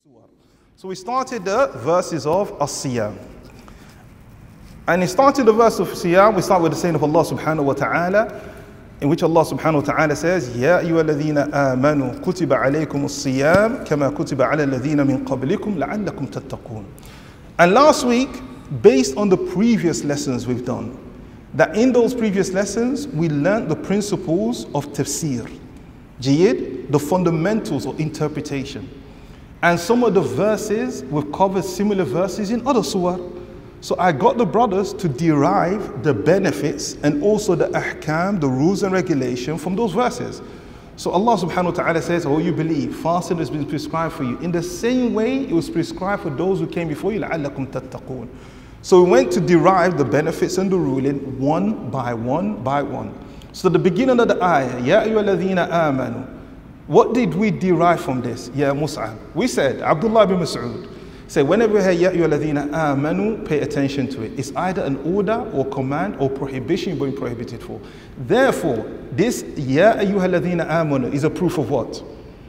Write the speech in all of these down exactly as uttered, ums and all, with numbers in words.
So we started the verses of As-Siyam. And in starting the verse of Siyam, we start with the saying of Allah subhanahu wa ta'ala, in which Allah subhanahu wa ta'ala says, Ya ayyuha alladhina amanu kutiba alaykum as-siyam kama kutiba ala alladhina min qablikum la'allakum tattaqun. And last week, based on the previous lessons we've done, that in those previous lessons, we learned the principles of tafsir, jiyid, the fundamentals of interpretation. And some of the verses, we've covered similar verses in other surah. So I got the brothers to derive the benefits and also the ahkam, the rules and regulation from those verses. So Allah subhanahu wa ta'ala says, oh, you believe, fasting has been prescribed for you. In the same way, it was prescribed for those who came before you, لَعَلَّكُمْ تَتَّقُونَ. So we went to derive the benefits and the ruling one by one by one. So the beginning of the ayah, يَا أَيُّهَا الَّذِينَ آمَنُوا. What did we derive from this? Ya Mus'ab. We said, Abdullah bin Mas'ud said, whenever we hear Ya ayyuhalladhina amanu, pay attention to it. It's either an order or command or prohibition you're being prohibited for. Therefore, this Ya ayyuhalladhina amanu is a proof of what?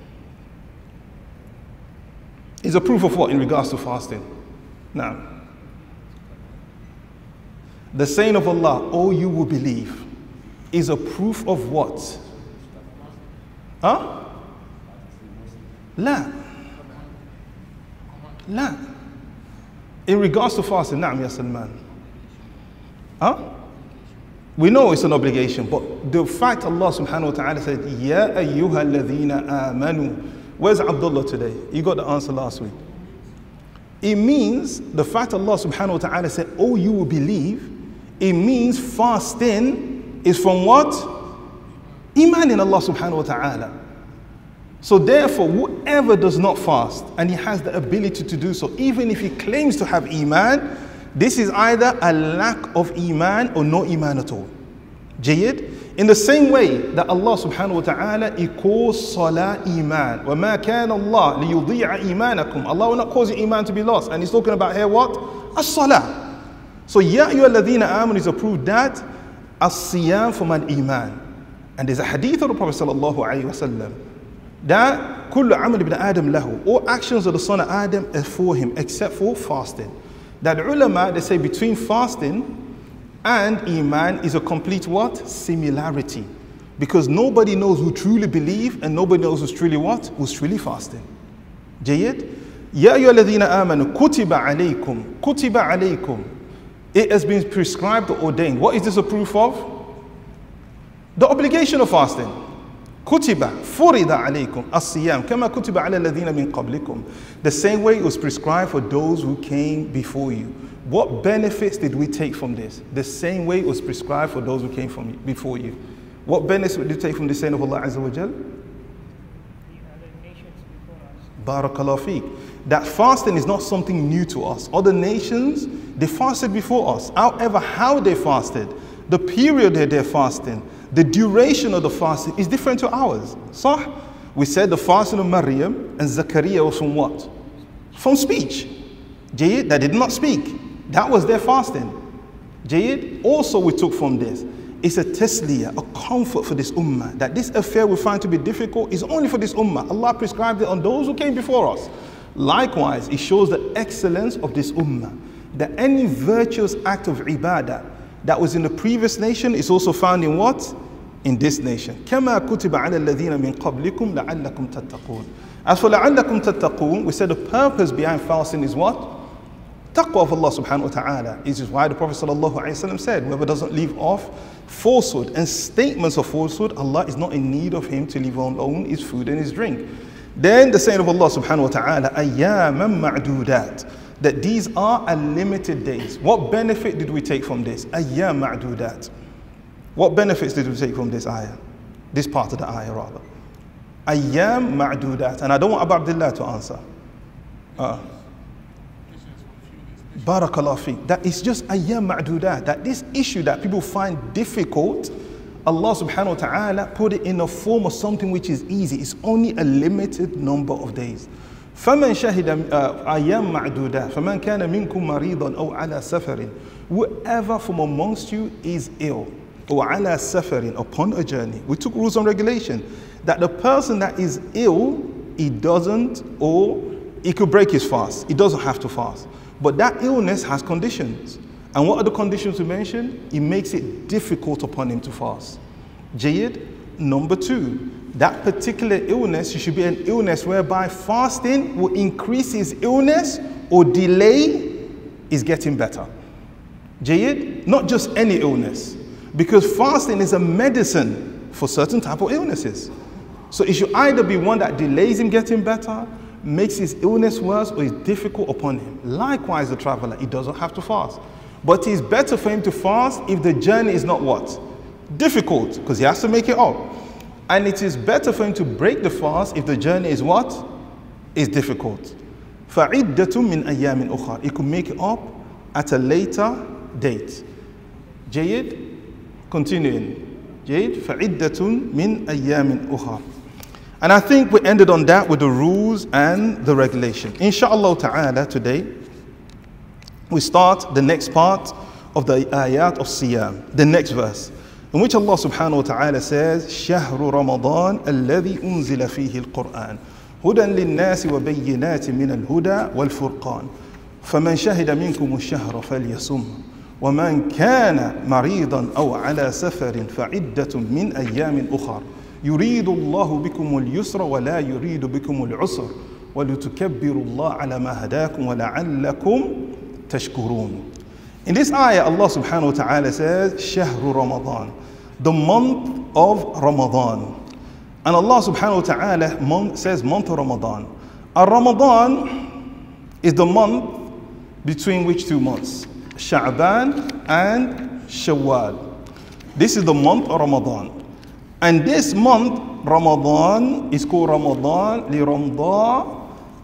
Is a proof of what in regards to fasting? Now, the saying of Allah, oh, you will believe, is a proof of what? Huh? La. La. In regards to fasting, na'am ya Salman. Huh? We know it's an obligation, but the fact Allah subhanahu wa ta'ala said, Ya ayyuha alladhina amanu. Where's Abdullah today? You got the answer last week. It means, the fact Allah subhanahu wa ta'ala said, oh, you will believe, it means fasting is from what? Iman in Allah subhanahu wa ta'ala. So therefore, whoever does not fast, and he has the ability to do so, even if he claims to have Iman, this is either a lack of Iman or no Iman at all. Jayyid? In the same way that Allah subhanahu wa ta'ala, he calls Salah Iman. وَمَا كَانَ اللَّهُ لِيُضِيعَ إِيمَانَكُمْ. Allah will not cause your Iman to be lost. And he's talking about here what? As-Salah. So Ya ayyuha alladhina amanu is approved that as-siyam from an Iman. And there's a hadith of the Prophet sallallahu alayhi wa sallam, that kullu amal ibn Adam lahu, all actions of the son of Adam are for him except for fasting. That ulama, they say between fasting and Iman is a complete what? Similarity. Because nobody knows who truly believe and nobody knows who's truly what? Who's truly fasting. Jayyid? Ya ayyuhalladhina amanu kutiba alaykum. Kutiba alaykum. It has been prescribed or ordained. What is this a proof of? The obligation of fasting. Kutiba, furida alaykum, as-siyam, kama kutiba ala alladhina min qablikum. The same way it was prescribed for those who came before you. What benefits did we take from this? The same way it was prescribed for those who came from before you. What benefits did you take from the saying of Allah Azza wa Jal? Barakallahu feek. That fasting is not something new to us. Other nations, they fasted before us. However, how they fasted, the period that they're fasting, the duration of the fasting is different to ours. So we said the fasting of Maryam and Zachariah was from what? From speech. Jayyid, that did not speak. That was their fasting. Jayyid, also we took from this, it's a tasliyah, a comfort for this ummah, that this affair we find to be difficult is only for this ummah. Allah prescribed it on those who came before us. Likewise, it shows the excellence of this ummah, that any virtuous act of ibadah that was in the previous nation is also found in what? In this nation. كَمَا كُتِبَ عَلَى الَّذِينَ مِنْ قَبْلِكُمْ لَعَلَّكُمْ تَتَّقُونَ. As for لَعَلَّكُمْ تَتَّقُونَ, we said the purpose behind fasting is what? Taqwa of Allah subhanahu wa ta'ala. This is why the Prophet sallallahu alayhi wa sallam said, whoever doesn't leave off falsehood and statements of falsehood, Allah is not in need of him to leave alone his food and his drink. Then the saying of Allah subhanahu wa ta'ala, أَيَّامًا مَعْدُودَاتٍ, that these are unlimited days. What benefit did we take from this? Ayyam ma'dudat. What benefits did we take from this ayah? This part of the ayah rather. Ayyam ma'dudat. And I don't want Abu Abdullah to answer. Uh, Barakallahu feek. That is just ayyam ma'dudat. That this issue that people find difficult, Allah subhanahu wa ta'ala put it in a form of something which is easy. It's only a limited number of days. فمن شهد أيام معدودة فمن كان منكم مريضا أو على سفر, whoever from amongst you is ill or على سفر, upon a journey. We took rules and regulation that the person that is ill, he doesn't, or he could break his fast. He doesn't have to fast. But that illness has conditions. And what are the conditions we mentioned? It makes it difficult upon him to fast. Jayyid. Number two, that particular illness should be an illness whereby fasting will increase his illness or delay is getting better. Jayyid. Not just any illness. Because fasting is a medicine for certain type of illnesses. So it should either be one that delays him getting better, makes his illness worse, or is difficult upon him. Likewise, the traveler, he doesn't have to fast. But it's better for him to fast if the journey is not what? Difficult, because he has to make it up. And it is better for him to break the fast if the journey is what? Is difficult. فَعِدَّةٌ مِّنْ أَيَّامٍ أُخَرٍ. He could make it up at a later date. Jayyid. Continuing. Jayyid. فَعِدَّةٌ مِّنْ أَيَّامٍ أُخَرٍ. And I think we ended on that with the rules and the regulation. Inshallah ta'ala, today, we start the next part of the ayat of Siyam, the next verse, in which Allah subhanahu wa ta'ala says, شهر رمضان الذي أنزل فيه القرآن هدى للناس وبينات من الهدى والفرقان فمن شهد منكم الشهر فليصم ومن كان مريضا أو على سفر فعدة من أيام أخر يريد الله بكم اليسر ولا يريد بكم العسر ولتكبروا الله على ما هداكم ولعلكم تشكرون. In this ayah, Allah subhanahu wa ta'ala says, Shahru Ramadan, the month of Ramadan. And Allah subhanahu wa ta'ala month, says month of Ramadan. And Ramadan is the month between which two months? Sha'ban and Shawwal. This is the month of Ramadan. And this month, Ramadan, is called Ramadan li Ramda,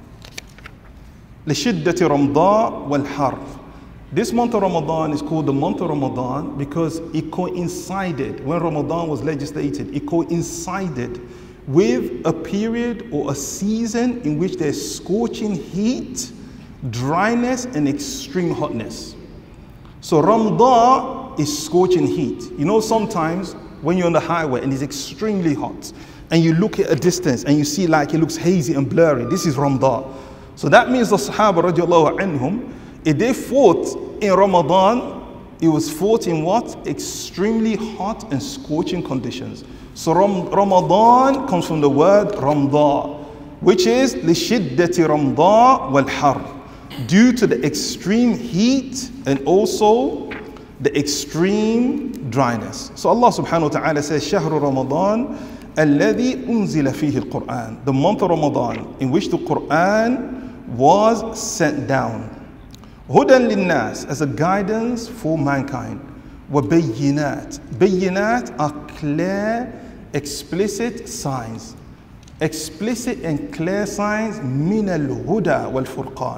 li shiddati Ramda wal Har. This month of Ramadan is called the month of Ramadan because it coincided, when Ramadan was legislated, it coincided with a period or a season in which there's scorching heat, dryness, and extreme hotness. So Ramadan is scorching heat. You know, sometimes when you're on the highway and it's extremely hot, and you look at a distance and you see like it looks hazy and blurry, this is Ramadan. So that means the Sahaba radiallahu anhum, if they fought in Ramadan, it was fought in what? Extremely hot and scorching conditions. So Ram Ramadan comes from the word Ramda, which is لِشِدَّةِ Ramda wal Har, due to the extreme heat and also the extreme dryness. So Allah subhanahu wa ta'ala says, شهر رمضان الذي أنزل فيه القرآن, the month of Ramadan in which the Quran was sent down. هدى للناس, as a guidance for mankind. وبينات, بينات are clear, explicit signs. Explicit and clear signs من الهدى والفرقان,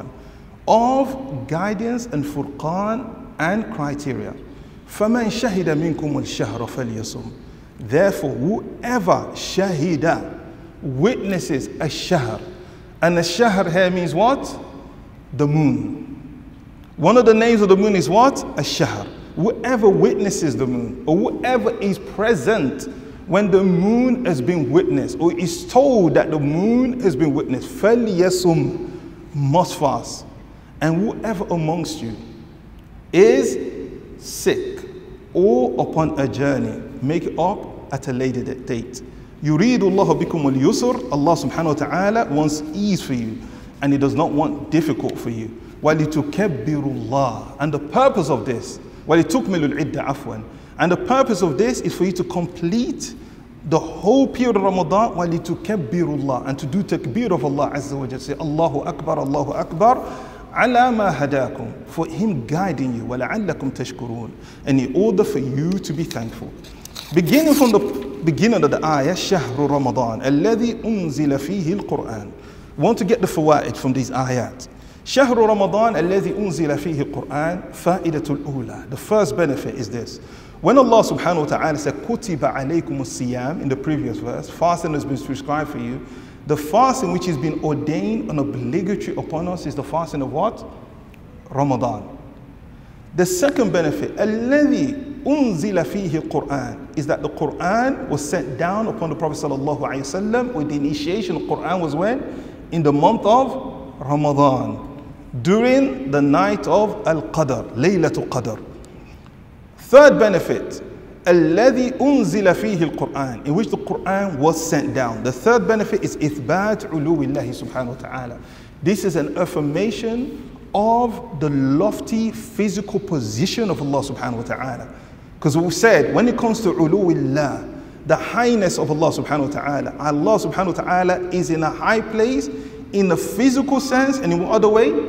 of guidance and furqan and criteria. فَمَنْ شَهِدَ مِنْكُمُ الشَّهْرَ فَلْيَصُمْ. Therefore, whoever shahida, witnesses a shahr, and a shahr here means what? The moon. One of the names of the moon is what? A shahr. Whoever witnesses the moon, or whoever is present when the moon has been witnessed, or is told that the moon has been witnessed, فَلْيَصُمْ, must fast. And whoever amongst you is sick or upon a journey, make it up at a later date. يُرِيدُ اللَّهُ بِكُمُ الْيُسْرَ. Allah subhanahu wa ta'ala wants ease for you, and He does not want difficult for you. وَلِتُكَبِّرُ اللَّهِ. And the purpose of this, وَلِتُكْمِلُ الْعِدَّةَ عَفْوًا. And the purpose of this is for you to complete the whole period of Ramadan, وَلِتُكَبِّرُ اللَّهِ, and to do takbir of Allah Azza wa Jalla. Say, Allahu Akbar, Allahu Akbar. عَلَى مَا هَدَاكُمْ, for Him guiding you, وَلَعَلَّكُمْ تَشْكُرُونَ, and in order for you to be thankful. Beginning from the beginning of the ayah, شهر رمضان الذي أنزل فيه القرآن. Want to get the fawaid from these ayat. شهر رمضان الذي أنزل فيه القرآن. فائدة الأولى. The first benefit is this. When Allah subhanahu wa ta'ala said, كُتِبَ عَلَيْكُمُ الصِّيَامِ, in the previous verse, fasting has been prescribed for you. The fasting which has been ordained and obligatory upon us is the fasting of what? Ramadan. The second benefit, الَّذِي أُنزِلَ فِيهِ الْقُرْآنِ, is that the Quran was sent down upon the Prophet sallallahu alaihi wasallam, or the initiation of Quran was when? In the month of Ramadan, during the night of Al-Qadr, Laylatul Qadr. Third benefit, الذي أنزل فيه القرآن, in which the Quran was sent down. The third benefit is إثبات علو الله سبحانه وتعالى. This is an affirmation of the lofty physical position of Allah subhanahu wa ta'ala. Because we said, when it comes to uluwillah, the highness of Allah subhanahu wa ta'ala, Allah subhanahu wa ta'ala is in a high place in the physical sense, and in what other way?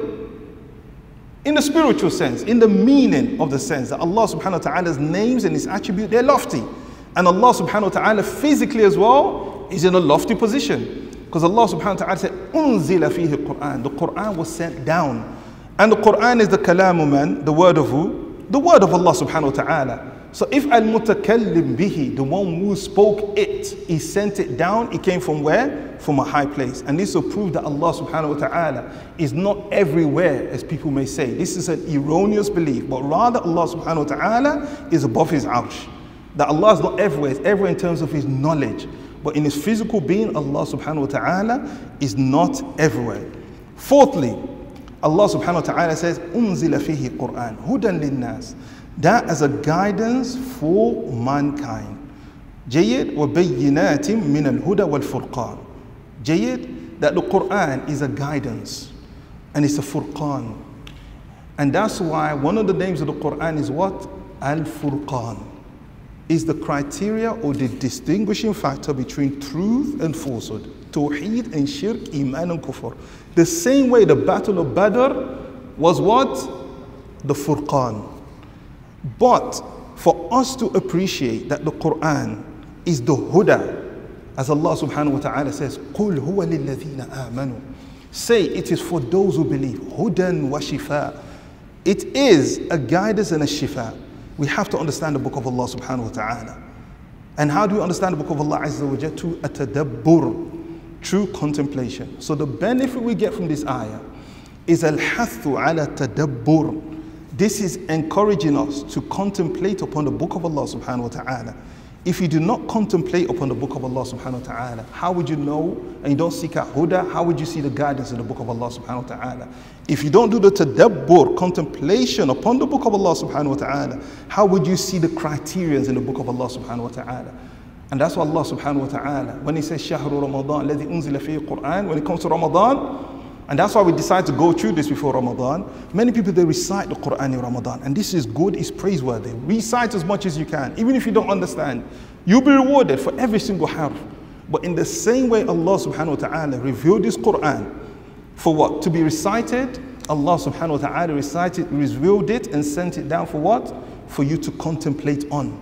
In the spiritual sense, in the meaning of the sense that Allah subhanahu wa ta'ala's names and his attributes, they're lofty. And Allah subhanahu wa ta'ala physically as well is in a lofty position. Because Allah subhanahu wa ta'ala said, unzila fihi al-Quran. The Quran was sent down. And the Quran is the kalamu man, the word of who? The word of Allah subhanahu wa ta'ala. So if al-mutakallim bihi, the one who spoke it, he sent it down, it came from where? From a high place. And this will prove that Allah subhanahu wa ta'ala is not everywhere, as people may say. This is an erroneous belief, but rather Allah subhanahu wa ta'ala is above his arsh. That Allah is not everywhere, it's everywhere in terms of his knowledge. But in his physical being, Allah subhanahu wa ta'ala is not everywhere. Fourthly, Allah subhanahu wa ta'ala says, unzila fihi Quran, hudan linnas. That as a guidance for mankind. Jayyid wa bayyinatin min al-huda wal furqan. Jayyid, that the Quran is a guidance and it's a furqan. And that's why one of the names of the Quran is what? Al-Furqan. Is the criteria or the distinguishing factor between truth and falsehood. Tawheed and shirk, iman and kufr. The same way the battle of Badr was what? The Furqan. But for us to appreciate that the Quran is the huda, as Allah subhanahu wa ta'ala says, قُلْ هُوَ لِلَّذِينَ آمَنُوا. Say it is for those who believe. Hudan wa shifa. It is a guidance and a shifa. We have to understand the book of Allah subhanahu wa ta'ala. And how do we understand the book of Allah azza wa jalla? To a tadabbur, true contemplation. So the benefit we get from this ayah is al-hathu ala tadabbur. This is encouraging us to contemplate upon the book of Allah subhanahu wa ta'ala. If you do not contemplate upon the book of Allah subhanahu wa ta'ala, how would you know, and you don't seek out huda, how would you see the guidance in the book of Allah subhanahu wa ta'ala? If you don't do the tadabbur, contemplation upon the book of Allah subhanahu wa ta'ala, how would you see the criterions in the book of Allah subhanahu wa ta'ala? And that's why Allah subhanahu wa ta'ala, when he says shahru Ramadan, alladhi unzila fihi Quran, when it comes to Ramadan, and that's why we decide to go through this before Ramadan. Many people, they recite the Quran in Ramadan. And this is good, it's praiseworthy. Recite as much as you can. Even if you don't understand, you'll be rewarded for every single harf. But in the same way Allah subhanahu wa ta'ala revealed this Quran for what? To be recited. Allah subhanahu wa ta'ala recited, revealed it and sent it down for what? For you to contemplate on.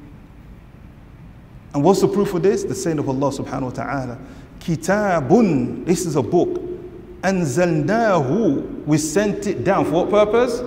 And what's the proof of this? The saying of Allah subhanahu wa ta'ala. Kitabun, this is a book. أنزلناه, we sent it down. For what purpose?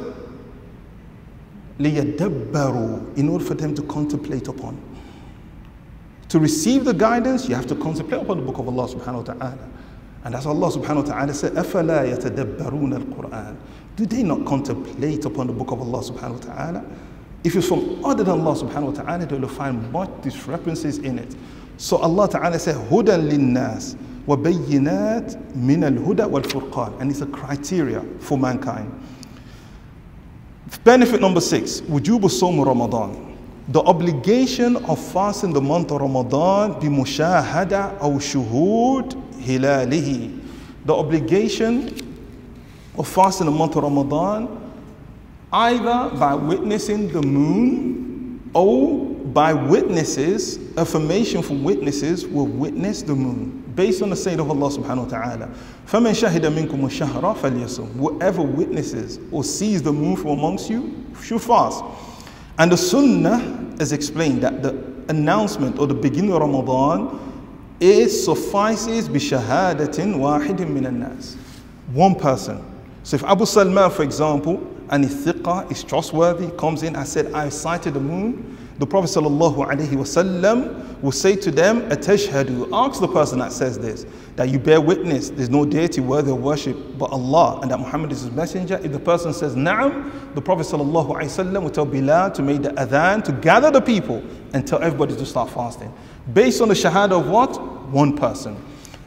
لِيَدَّبَّرُوا, in order for them to contemplate upon. To receive the guidance, you have to contemplate upon the book of Allah subhanahu wa ta'ala. And that's Allah subhanahu wa ta'ala said, أَفَلَا يَتَدَبَّرُونَ الْقُرْآنِ. Do they not contemplate upon the book of Allah subhanahu wa ta'ala? If it's from other than Allah subhanahu wa ta'ala, they will find much discrepancies in it. So Allah ta'ala said, هُدًى لِلنَّاسِ وَبَيِّنَاتٍ مِنَ الْهُدَى وَالْفُرْقَانِ. And it's a criteria for mankind. Benefit number six, وُجُوبُ صَوْمُ Ramadan. The obligation of fasting the month of Ramadan بِمُشَاهَدَةٍ أَوْ شُهُودٍ هِلَالِهِ. The obligation of fasting the month of Ramadan either by witnessing the moon or by witnesses, affirmation from witnesses will witness the moon. Based on the saying of Allah subhanahu wa ta'ala, فَمَنْ شَهِدَ مِنْكُمُ الشَّهْرَ فَلْيَصُمْ. Whoever witnesses or sees the moon from amongst you should fast. And the sunnah is explained that the announcement or the beginning of Ramadan is suffices بِشَهَادَةٍ وَاحِدٍ مِنَ النَّاسِ. One person. So if Abu Salman, for example, and his thiqah is trustworthy, comes in and said, I sighted the moon, the Prophet sallallahu alaihi wasallam will say to them, Atashhadu, ask the person that says this, that you bear witness, there's no deity worthy of worship but Allah, and that Muhammad is his messenger. If the person says Na'am, the Prophet sallallahu alaihi wasallam will tell Bilal to make the adhan, to gather the people and tell everybody to start fasting. Based on the shahada of what? One person.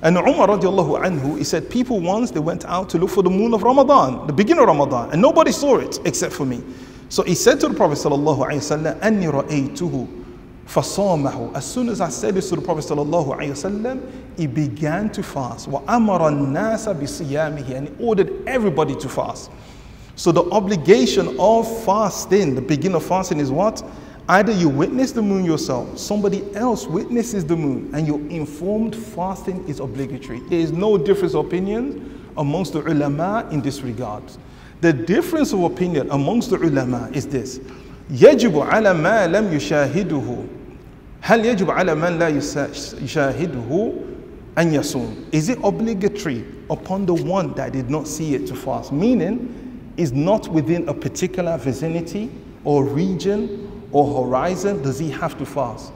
And Umar radiallahu anhu, he said, people once, they went out to look for the moon of Ramadan, the beginning of Ramadan, and nobody saw it except for me. So he said to the Prophet sallallahu alayhi wa sallam, أَنِّي رَأَيْتُهُ فَصَامَهُ. As soon as I said this to the Prophet sallallahu alayhi wa sallam, he began to fast. وَأَمَرَ النَّاسَ بِصِيَامِهِ. And he ordered everybody to fast. So the obligation of fasting, the beginning of fasting is what? Either you witness the moon yourself, somebody else witnesses the moon, and you're informed fasting is obligatory. There is no difference of opinion amongst the ulama in this regard. The difference of opinion amongst the ulama is this. يجب على ما لم يشاهده هل يجب على من لا يشاهده أن يصوم. Is it obligatory upon the one that did not see it to fast? Meaning, is not within a particular vicinity or region or horizon, does he have to fast?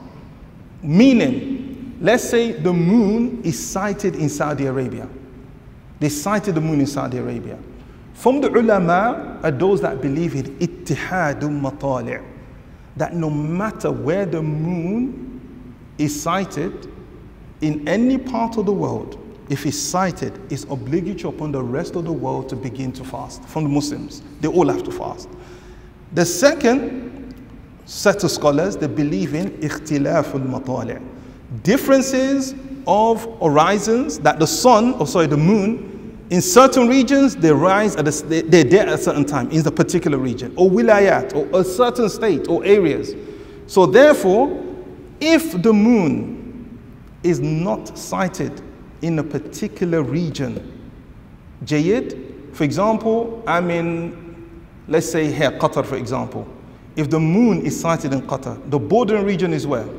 Meaning, let's say the moon is sighted in Saudi Arabia. They sighted the moon in Saudi Arabia. From the ulama are those that believe in ittihadul matali', that no matter where the moon is sighted in any part of the world, if it's sighted, it's obligatory upon the rest of the world to begin to fast. From the Muslims, they all have to fast. The second set of scholars, they believe in ikhtilaful matali', differences of horizons, that the sun, or sorry, the moon, in certain regions, they rise at a, they, they're there at a certain time in the particular region, or wilayat, or a certain state, or areas. So therefore, if the moon is not sighted in a particular region, Jayid, for example, I'm in, let's say here, Qatar, for example. If the moon is sighted in Qatar, the bordering region is where?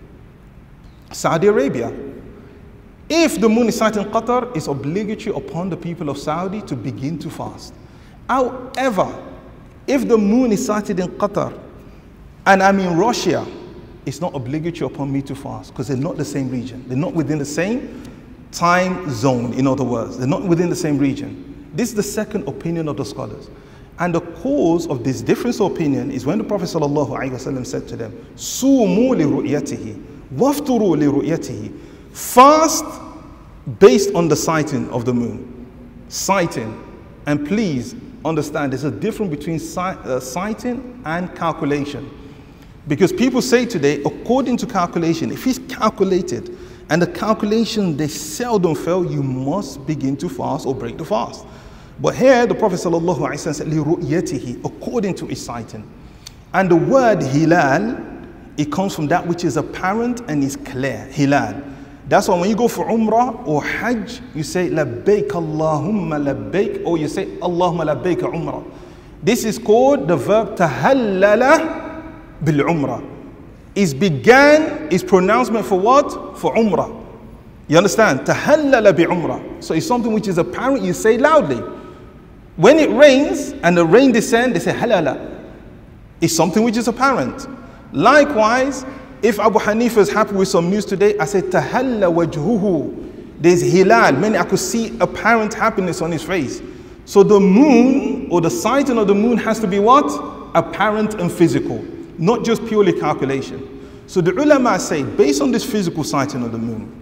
Saudi Arabia. If the moon is sighted in Qatar, it's obligatory upon the people of Saudi to begin to fast. However, if the moon is sighted in Qatar and I'm in Russia, it's not obligatory upon me to fast because they're not the same region. They're not within the same time zone, in other words. They're not within the same region. This is the second opinion of the scholars. And the cause of this difference of opinion is when the Prophet ﷺ said to them, Sumu li ru'yatihi, wafturu li ru'yatihi. Fast based on the sighting of the moon. Sighting. And please understand, there's a difference between sight, uh, sighting and calculation. Because people say today, according to calculation, if it's calculated, and the calculation, they seldom fail, you must begin to fast or break the fast. But here, the Prophet ﷺ said, لِرُؤْيَتِهِ, according to his sighting. And the word hilal, it comes from that which is apparent and is clear, hilal. That's why when you go for Umrah or Hajj, you say, لَبَّيْكَ اللَّهُمَّ لَبَّيْكَ, or you say, اللَّهُمَّ لَبَّيْكَ Umrah. This is called the verb تَهَلَّلَ بِالْعُمْرَةِ. Is began, is pronouncement for what? For Umrah. You understand? تَهَلَّلَ بِعُمْرَةِ. So it's something which is apparent, you say loudly. When it rains and the rain descends, they say halala. It's something which is apparent. Likewise, if Abu Hanifa is happy with some news today, I say tahalla wajhuhu. There's hilal, meaning I could see apparent happiness on his face. So the moon or the sighting of the moon has to be what? Apparent and physical, not just purely calculation. So the ulama say, based on this physical sighting of the moon,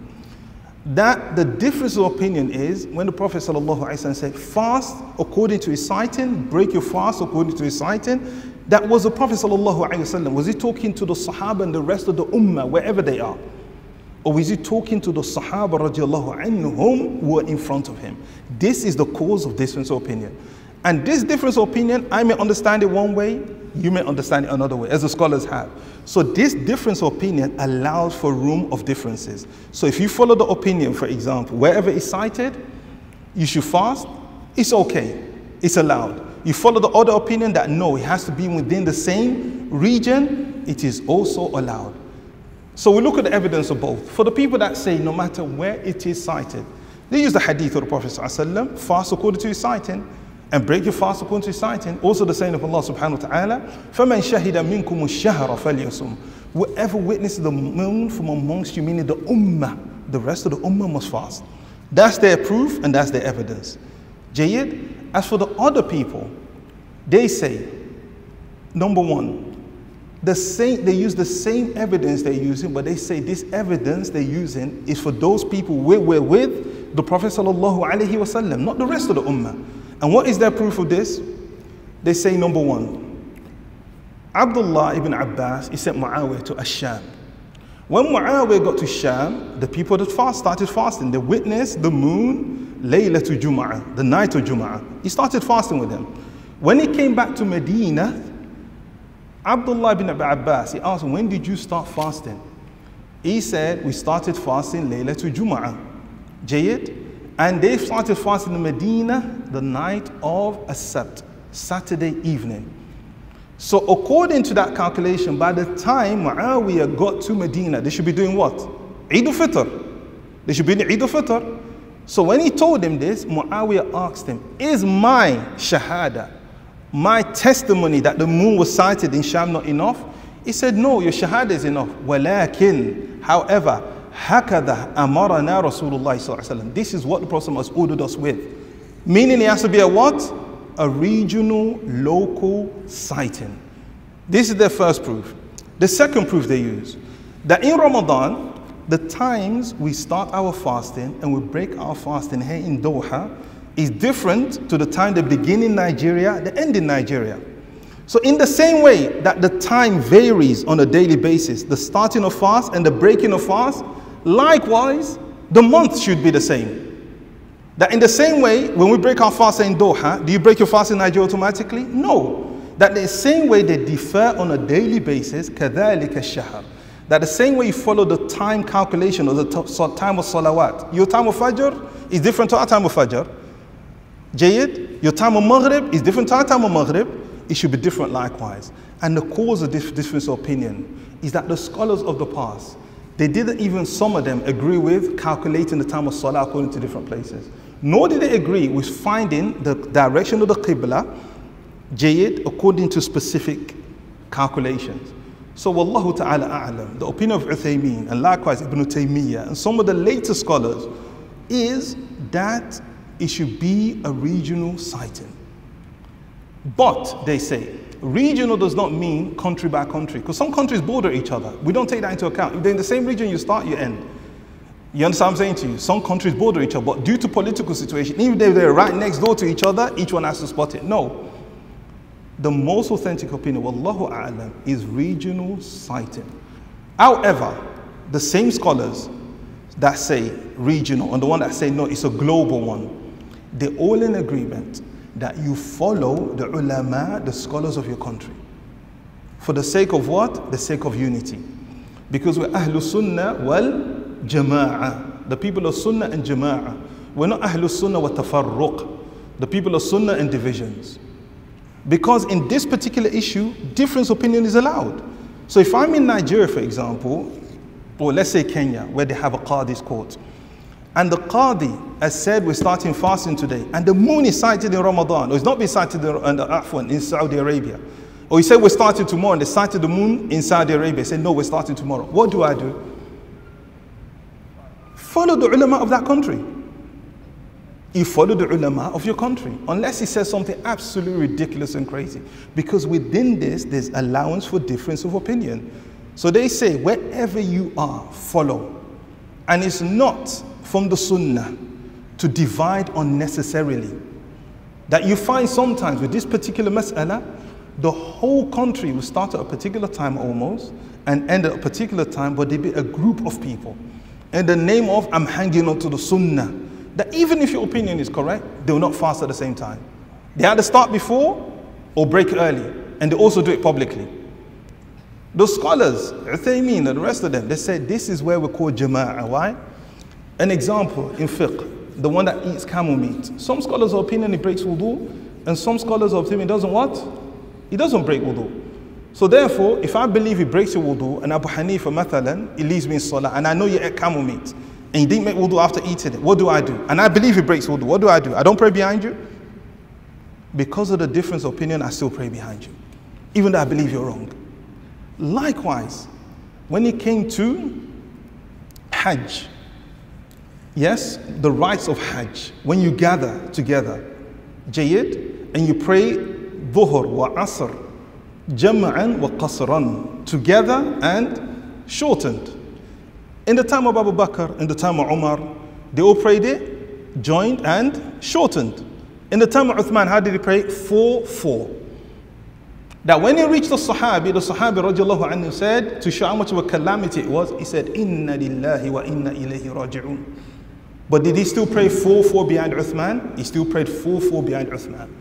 that the difference of opinion is when the Prophet ﷺ said, fast according to his sighting, break your fast according to his sighting. That was the Prophet ﷺ. Was he talking to the Sahaba and the rest of the Ummah, wherever they are? Or was he talking to the Sahaba radiallahu anhum who were in front of him? This is the cause of difference of opinion. And this difference of opinion, I may understand it one way, you may understand it another way, as the scholars have. So this difference of opinion allows for room of differences. So if you follow the opinion, for example, wherever it's cited, you should fast, it's okay, it's allowed. You follow the other opinion that no, it has to be within the same region, it is also allowed. So we look at the evidence of both. For the people that say no matter where it is cited, they use the hadith of the Prophet ﷺ, fast according to his sighting, and break your fast according to his sighting. Also the saying of Allah subhanahu wa ta'ala, فَمَنْ شَهِدَ مِنْكُمُ الشَّهْرَ فَلْيَصُمْ. Whoever witnesses the moon from amongst you, meaning the ummah, the rest of the ummah must fast. That's their proof and that's their evidence. Jayyid, as for the other people, they say, number one, The same, they use the same evidence they're using, but they say this evidence they're using is for those people we were with the Prophet sallallahu alaihi wasallam, not the rest of the ummah. And what is their proof of this? They say, number one, Abdullah ibn Abbas, he sent Muawiyah to Ash-Sham. When Muawiyah got to Sham, the people that fast started fasting. They witnessed the moon, Laylatul Jum'ah, the night of Jum'ah. He started fasting with them. When he came back to Medina, Abdullah ibn Abbas, he asked, when did you start fasting? He said, we started fasting Laylatul Jum'ah. Jayyid. And they started fasting in Medina the night of As-Sabt, Saturday evening. So according to that calculation, by the time Muawiyah got to Medina, they should be doing what? Eid al-Fitr. They should be doing Eid al-Fitr. So when he told him this, Muawiyah asked him, is my shahada, my testimony that the moon was sighted in Sham not enough? He said, no, your shahada is enough. Walakin, however, hakada amarana Rasulullah sallallahu alaihi wasallam. This is what the Prophet has ordered us with. Meaning it has to be a what? A regional, local sighting. This is their first proof. The second proof they use, that in Ramadan, the times we start our fasting and we break our fasting here in Doha is different to the time they begin in Nigeria, they end in Nigeria. So in the same way that the time varies on a daily basis, the starting of fast and the breaking of fast, likewise, the month should be the same. That in the same way, when we break our fast in Doha, do you break your fast in Nigeria automatically? No. That the same way they differ on a daily basis, كَذَلِكَ الشَّهْرِ. That the same way you follow the time calculation or the time of salawat. Your time of Fajr is different to our time of Fajr. Jayyid, your time of Maghrib is different to our time of Maghrib. It should be different likewise. And the cause of this difference of opinion is that the scholars of the past, they didn't even, some of them, agree with calculating the time of Salah according to different places. Nor did they agree with finding the direction of the Qibla, Jayyid, according to specific calculations. So, Wallahu ta'ala a'lam, the opinion of Uthaymeen and likewise Ibn Taymiyyah and some of the later scholars is that it should be a regional sighting. But, they say, regional does not mean country by country, because some countries border each other. We don't take that into account. If they're in the same region, you start, you end. You understand what I'm saying to you? Some countries border each other, but due to political situation, even if they're right next door to each other, each one has to spot it. No. The most authentic opinion, Wallahu a'lam, is regional sighting. However, the same scholars that say regional and the one that say no, it's a global one, they're all in agreement that you follow the ulama, the scholars of your country. For the sake of what? The sake of unity. Because we're Ahlul Sunnah wal Jama'ah. The people of Sunnah and Jama'ah. We're not Ahlul Sunnah wa Tafarruq. The people of Sunnah and divisions. Because in this particular issue, different opinion is allowed. So if I'm in Nigeria, for example, or let's say Kenya, where they have a Qadi's court, and the Qadi has said we're starting fasting today, and the moon is sighted in Ramadan, or it's not been sighted in, in, Afwan, in Saudi Arabia, or he said we're starting tomorrow, and they sighted the moon in Saudi Arabia, said no, we're starting tomorrow. What do I do? Follow the ulama of that country. You follow the ulama of your country, unless he says something absolutely ridiculous and crazy. Because within this, there's allowance for difference of opinion. So they say, wherever you are, follow. And it's not from the sunnah to divide unnecessarily. That you find sometimes with this particular mas'ala, the whole country will start at a particular time almost, and end at a particular time, but there be a group of people. In the name of, I'm hanging on to the sunnah. That even if your opinion is correct, they will not fast at the same time. They either start before or break early, and they also do it publicly. The scholars, Uthaymeen and the rest of them, they say this is where we call jama'ah. Why? An example in fiqh, the one that eats camel meat. Some scholars of opinion it breaks wudu, and some scholars of opinion it doesn't what? It doesn't break wudu. So therefore, if I believe it breaks your wudu, and Abu Hanifa, mathalan, it leaves me in salah, and I know you ate camel meat, and you didn't make wudu after eating it, what do I do? And I believe it breaks wudu, what do I do? I don't pray behind you? Because of the difference of opinion, I still pray behind you, even though I believe you're wrong. Likewise, when it came to Hajj, yes, the rites of Hajj, when you gather together, Jayyid, and you pray Dhuhr wa Asr, jam'an wa qasran, together and shortened. In the time of Abu Bakr, in the time of Umar, they all prayed it, joined and shortened. In the time of Uthman, how did he pray? Four, four. That when he reached the Sahabi, the Sahabi radiallahu anhu said, to show how much of a calamity it was, he said, Inna lillahi wa inna ilayhi raji'un. But did he still pray four, four behind Uthman? He still prayed four, four behind Uthman.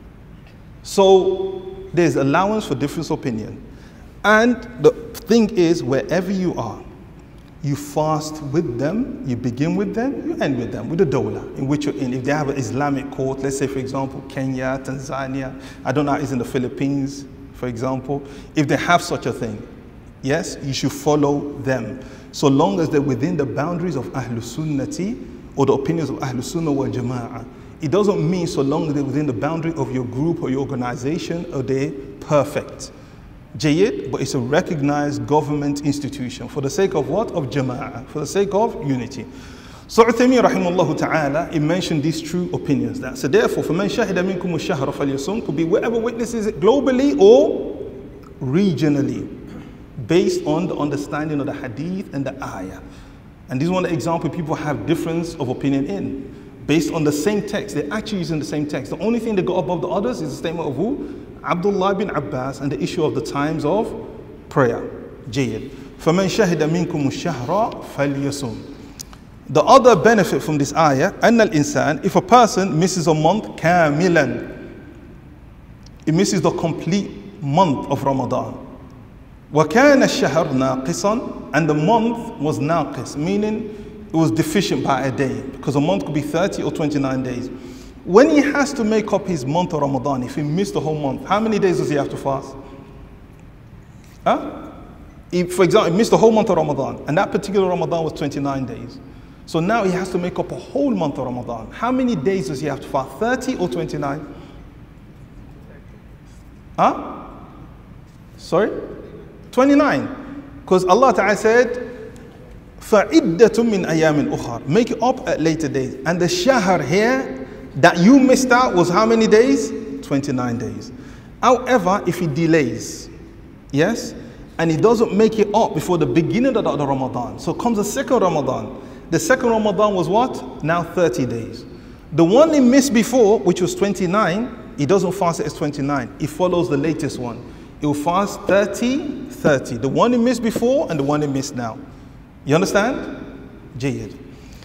So there's allowance for different opinion. And the thing is, wherever you are, you fast with them, you begin with them, you end with them, with the dawla in which you're in. If they have an Islamic court, let's say for example, Kenya, Tanzania, I don't know how it's in the Philippines, for example, if they have such a thing, yes, you should follow them. So long as they're within the boundaries of Ahlul Sunnati or the opinions of Ahlul Sunnah wal Jama'ah. It doesn't mean so long as they're within the boundary of your group or your organization are they perfect. Jayyid, but it's a recognized government institution. For the sake of what? Of Jama'ah. For the sake of unity. So Uthaymin rahimahullah ta'ala, he mentioned these true opinions. That, so therefore, فَمَنْ شَهِدَ مِنْكُمُ الشَّهْرَ فَلْيَصُمْ could be whoever witnesses it globally or regionally, based on the understanding of the hadith and the ayah. And this is one of the examples people have difference of opinion in. Based on the same text, they're actually using the same text. The only thing that got above the others is the statement of who? Abdullah bin Abbas and the issue of the times of prayer. Jayyid. فَمَنْ شَهِدَ مِنْكُمُ الشَّهْرَ فَلْيَصُمْ. The other benefit from this ayah, أَنَّ الْإِنسَانِ, if a person misses a month, كَامِلًا, it misses the complete month of Ramadan. وَكَانَ الشَّهْرُ نَاقِصًا, and the month was naqis, meaning it was deficient by a day, because a month could be thirty or twenty-nine days. When he has to make up his month of Ramadan, if he missed the whole month, how many days does he have to fast? Huh? If, for example, he missed the whole month of Ramadan, and that particular Ramadan was twenty-nine days. So now he has to make up a whole month of Ramadan. How many days does he have to fast? thirty or twenty-nine? Huh? Sorry? twenty-nine. Because Allah Ta'ala said, فَعِدَّةٌ مِّنْ أَيَّامٍ أُخَرٍ, make it up at later days. And the shahr here that you missed out was how many days? twenty-nine days. However, if he delays, yes, and he doesn't make it up before the beginning of the, the Ramadan, so comes the second Ramadan. The second Ramadan was what? Now thirty days. The one he missed before, which was twenty-nine, he doesn't fast it as twenty-nine. He follows the latest one. He will fast thirty, thirty. The one he missed before and the one he missed now. You understand? جيد.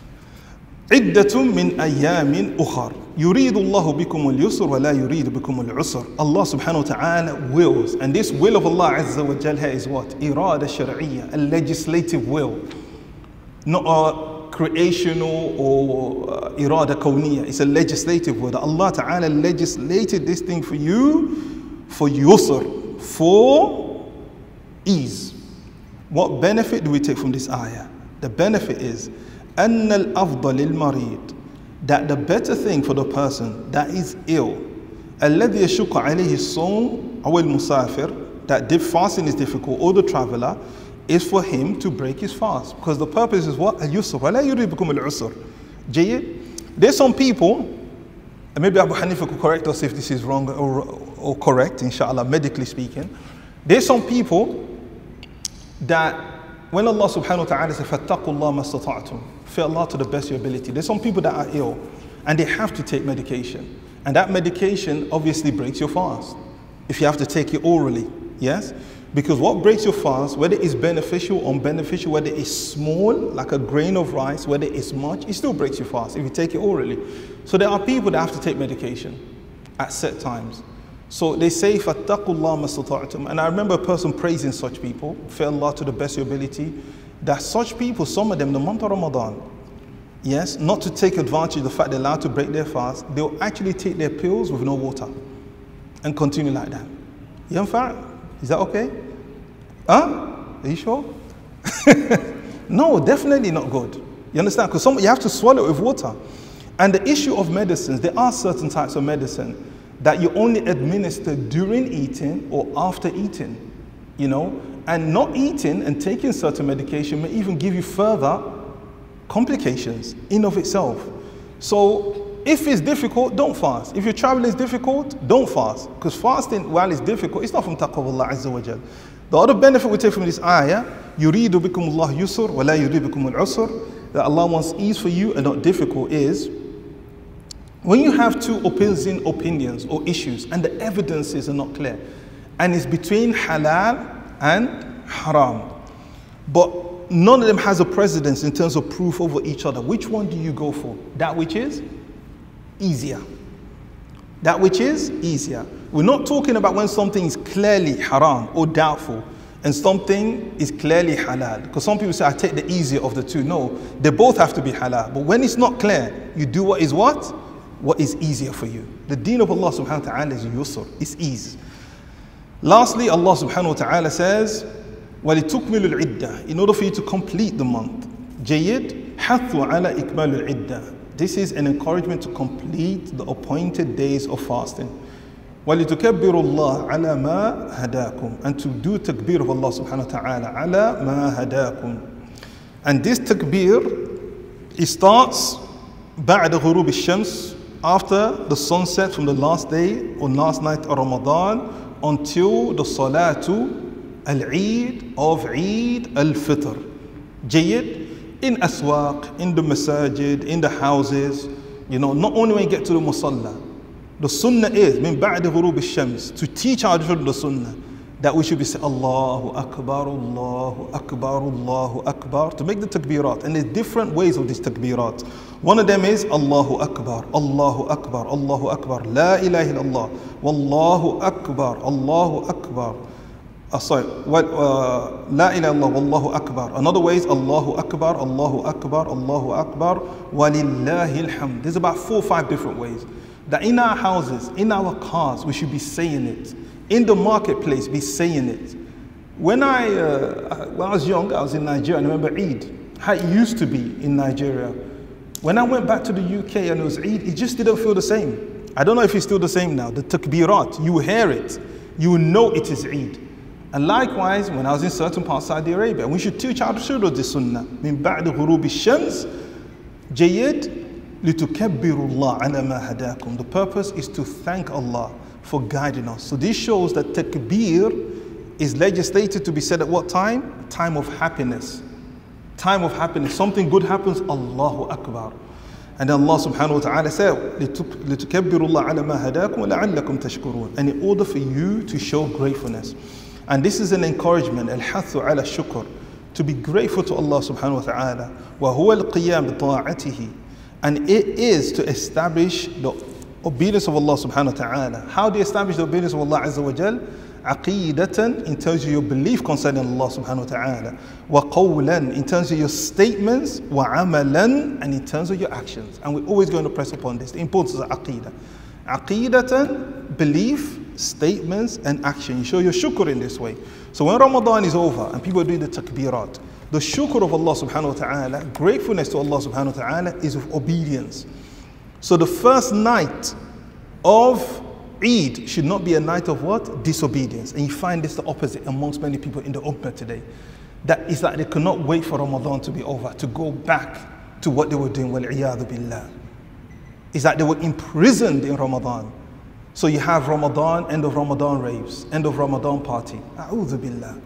عدة من أيام أخر يريد الله بكم اليسر ولا يريد بكم العسر. Allah subhanahu wa ta'ala wills, and this will of Allah azza wa jal is what? إرادة شرعية, a legislative will, not a creational or uh, إرادة كونية. It's a legislative will. Allah ta'ala legislated this thing for you for yusr, for ease. What benefit do we take from this ayah? The benefit is أن الأفضل للمريض, that the better thing for the person that is ill, الذي يشق عليه الصوم أو المسافر, that dip fasting is difficult, or the traveler, is for him to break his fast. Because the purpose is what? اليسر ولا يريد بكم العسر. جيد. There's some people, and maybe Abu Hanifa could correct us if this is wrong or, or correct, inshallah, medically speaking. There's some people that when Allah subhanahu wa ta'ala says, فَاتَّقُوا اللَّهَ مَا اسْتَطَعْتُمْ, fear Allah to the best of your ability. There's some people that are ill and they have to take medication. And that medication obviously breaks your fast. If you have to take it orally, yes? Because what breaks your fast, whether it's beneficial or unbeneficial, whether it's small, like a grain of rice, whether it's much, it still breaks your fast if you take it orally. So there are people that have to take medication at set times. So they say, فَاتَّقُوا اللَّهَ مَا اسْتَطَعْتُمْ. And I remember a person praising such people, fear Allah to the best of your ability, that such people, some of them, the month of Ramadan, yes, not to take advantage of the fact they're allowed to break their fast, they'll actually take their pills with no water and continue like that. Yanfa'? Is that okay? Huh? Are you sure? No, definitely not good. You understand? Because some you have to swallow it with water. And the issue of medicines, there are certain types of medicine that you only administer during eating or after eating, you know, and not eating and taking certain medication may even give you further complications in of itself. So if it's difficult, don't fast. If your travel is difficult, don't fast. Because fasting, while it's difficult, it's not from taqwa of Allah Azza wa Jal. The other benefit we take from this ayah, يُرِيدُ بِكُمُ اللَّهُ يُسْرٌ وَلَا يُرِيدُ بِكُمُ الْعُسْرَ, that Allah wants ease for you and not difficult, is when you have two opposing opinions or issues and the evidences are not clear, and it's between halal and haram, but none of them has a precedence in terms of proof over each other, which one do you go for? That which is easier. That which is easier. We're not talking about when something is clearly haram or doubtful and something is clearly halal. Because some people say, I take the easier of the two. No, they both have to be halal. But when it's not clear, you do what is what? What is easier for you. The deen of Allah subhanahu wa ta'ala is yusr, it's ease. Lastly, Allah subhanahu wa ta'ala says, وَلِتُكْمِلُ الْعِدَّةِ, in order for you to complete the month. جَيِّد حَثُّ عَلَى إِكْمَالُ الْعِدَّةِ. This is an encouragement to complete the appointed days of fasting. وَلِتُكَبِّرُوا اللَّهَ عَلَى مَا هَدَاكُمْ, and to do takbir of Allah subhanahu wa ta'ala عَلَى مَا هَدَاكُمْ. And this takbir, it starts بَعْدَ غُرُوبِ الشَّمْسِ, after the sunset from the last day or last night of Ramadan, until the salatu al-Eid of Eid al-Fitr. Jayyid, in aswaq, in the masajid, in the houses, you know, not only when you get to the musalla. The sunnah is, min ba'di ghurub al-shams, to teach our children the sunnah, that we should be saying, Allahu Akbar, Allahu Akbar, Allahu Akbar, to make the takbirat. And there's different ways of these takbirat. One of them is Allahu Akbar, Allahu Akbar, Allahu Akbar, La ilaha illallah, Wallahu Akbar, Allahu Akbar. Uh, sorry, well, uh, La ilaha illallah, Wallahu Akbar. Another way is Allahu Akbar, Allahu Akbar, Allahu Akbar, Walillahi alhamd. There's about four or five different ways. That in our houses, in our cars, we should be saying it. In the marketplace, be saying it. When I, uh, when I was young, I was in Nigeria, and I remember Eid, how it used to be in Nigeria. When I went back to the U K and it was Eid, it just didn't feel the same. I don't know if it's still the same now. The takbirat, you hear it, you know it is Eid. And likewise, when I was in certain parts of Saudi Arabia, we should teach our children this sunnah. Min ba'd ghurub al-shams, jayyid, litukabbiru Allah ala ma hadakum. The purpose is to thank Allah for guiding us. So this shows that takbir is legislated to be said at what time? Time of happiness. Time of happiness. Something good happens, Allahu Akbar. And Allah subhanahu wa ta'ala said, litukabbiru Allah ala ma hadakum wa la'allakum tashkurun. And in order for you to show gratefulness. And this is an encouragement, al-hathu ala shukr, to be grateful to Allah subhanahu wa ta'ala. Wa huwa al-qiyam bi-ta'atihi. And it is to establish the obedience of Allah subhanahu wa ta'ala. How do you establish the obedience of Allah azza wa jal? Aqeedatan, in terms of your belief concerning Allah subhanahu wa ta'ala. Wa qawlan, in terms of your statements. Wa amalan, and in terms of your actions. And we're always going to press upon this, the importance of aqeedah. Aqeedatan, belief, statements and action. You show your shukr in this way. So when Ramadan is over and people do the takbirat, the shukr of Allah subhanahu wa ta'ala, gratefulness to Allah subhanahu wa ta'ala, is of obedience. So the first night of Eid should not be a night of what? Disobedience. And you find this the opposite amongst many people in the ummah today. That is that they cannot wait for Ramadan to be over, to go back to what they were doing. Wal-iyadhu billah. Is that they were imprisoned in Ramadan. So you have Ramadan, end of Ramadan raves, end of Ramadan party. A'udhu billah.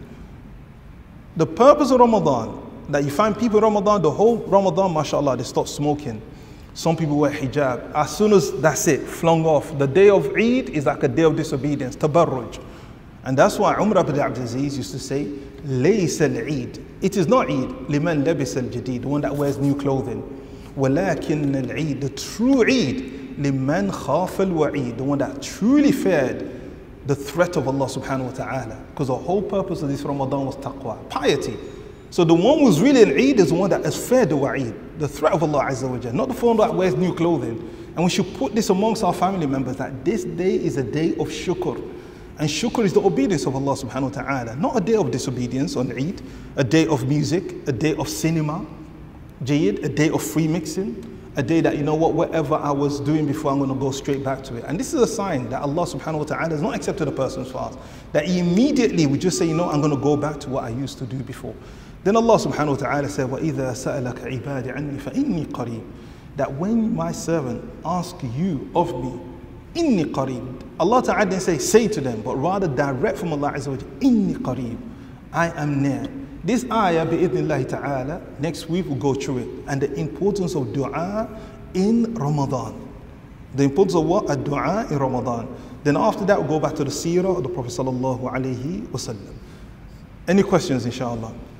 The purpose of Ramadan, that you find people in Ramadan, the whole Ramadan, mashallah, they stop smoking. Some people wear hijab. As soon as that's it, flung off. The day of Eid is like a day of disobedience, tabarruj. And that's why Umar ibn Abdul Aziz used to say, Laysa al-Eid. It is not Eid, liman labis al-jadid, the one that wears new clothing. Walakin al-Eid, the true Eid, liman khaf al-wa'id, the one that truly feared the threat of Allah subhanahu wa ta'ala. Because the whole purpose of this Ramadan was taqwa, piety. So the one who's really an Eid is the one that has feared the wa'id, the threat of Allah azza wa jalla, not the one that wears new clothing. And we should put this amongst our family members, that this day is a day of shukr. And shukr is the obedience of Allah subhanahu wa ta'ala, not a day of disobedience on Eid, a day of music, a day of cinema, jayyid, a day of free mixing, a day that, you know what, whatever I was doing before, I'm going to go straight back to it. And this is a sign that Allah subhanahu wa ta'ala has not accepted a person's fast. That he immediately would just say, you know, I'm going to go back to what I used to do before. Then Allah subhanahu wa ta'ala said, وَإِذَا سَأَلَكَ عِبَادِ عَنِّي فَإِنِّي قَرِيبٌ. that when my servant asks you of me, inni qareeb. Allah Ta'ala didn't say, say to them, but rather direct from Allah Azza wa Jalla, inni qareeb. I am near. This ayah, bi'idhnillahi ta'ala, next week we'll go through it. And the importance of dua in Ramadan. The importance of what? A dua in Ramadan. Then after that, we'll go back to the seerah of the Prophet sallallahu alaihi wasallam. Any questions, inshallah?